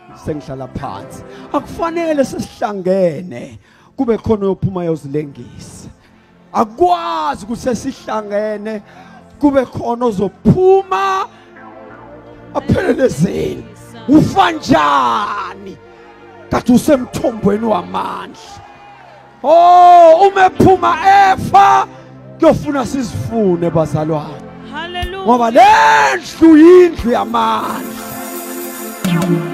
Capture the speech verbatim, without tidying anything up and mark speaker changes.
Speaker 1: sengihlala phansi. Akufanele sesihlangene kube khona ophuma yozilengisa. Akwazi ukuthi sesihlangene kube khona ozophuma aphelelezeni. Ufa njani kathi usemthombweni wamandla. Oh, umephuma efa kuyofuna sizifune bazalwane.
Speaker 2: Hallelujah.
Speaker 1: Ngoba lendlu yindlu yamandla.